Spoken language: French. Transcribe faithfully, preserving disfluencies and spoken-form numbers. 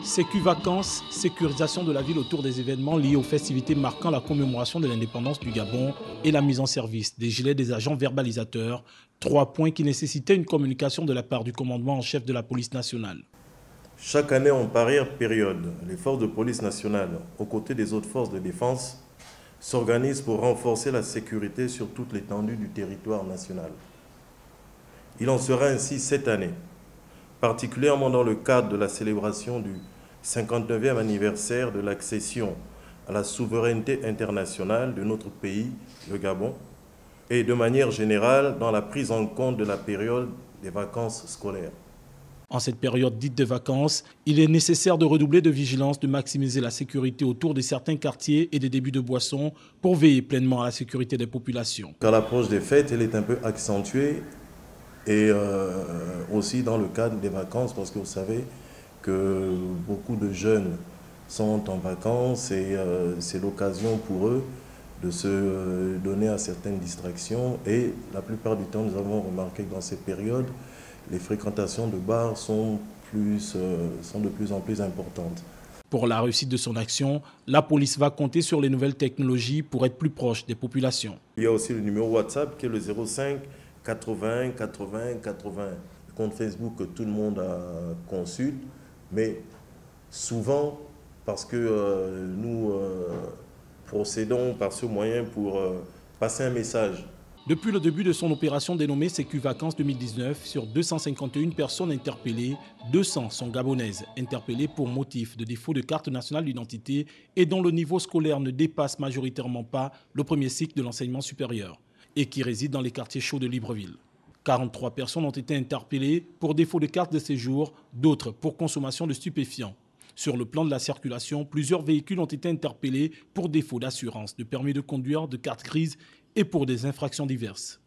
Sécu Vacances, sécurisation de la ville autour des événements liés aux festivités marquant la commémoration de l'indépendance du Gabon et la mise en service des gilets des agents verbalisateurs, trois points qui nécessitaient une communication de la part du commandement en chef de la police nationale. Chaque année en pareille période, les forces de police nationale, aux côtés des autres forces de défense, s'organisent pour renforcer la sécurité sur toute l'étendue du territoire national. Il en sera ainsi cette année, particulièrement dans le cadre de la célébration du cinquante-neuvième anniversaire de l'accession à la souveraineté internationale de notre pays, le Gabon, et de manière générale dans la prise en compte de la période des vacances scolaires. En cette période dite de vacances, il est nécessaire de redoubler de vigilance, de maximiser la sécurité autour de certains quartiers et des débits de boissons pour veiller pleinement à la sécurité des populations. À l'approche des fêtes, elle est un peu accentuée et euh, aussi dans le cadre des vacances, parce que vous savez que beaucoup de jeunes sont en vacances et euh, c'est l'occasion pour eux de se donner à certaines distractions. Et la plupart du temps, nous avons remarqué que dans ces périodes, les fréquentations de bars sont, plus, euh, sont de plus en plus importantes. Pour la réussite de son action, la police va compter sur les nouvelles technologies pour être plus proche des populations. Il y a aussi le numéro WhatsApp qui est le zéro cinq quatre-vingts quatre-vingts quatre-vingts. Le compte Facebook que tout le monde a consulte, mais souvent, parce que euh, nous euh, procédons par ce moyen pour euh, passer un message. Depuis le début de son opération dénommée Sécu Vacances deux mille dix-neuf, sur deux cent cinquante et une personnes interpellées, deux cents sont gabonaises, interpellées pour motif de défaut de carte nationale d'identité et dont le niveau scolaire ne dépasse majoritairement pas le premier cycle de l'enseignement supérieur et qui résident dans les quartiers chauds de Libreville. quarante-trois personnes ont été interpellées pour défaut de carte de séjour, d'autres pour consommation de stupéfiants. Sur le plan de la circulation, plusieurs véhicules ont été interpellés pour défaut d'assurance, de permis de conduire, de carte grise et pour des infractions diverses.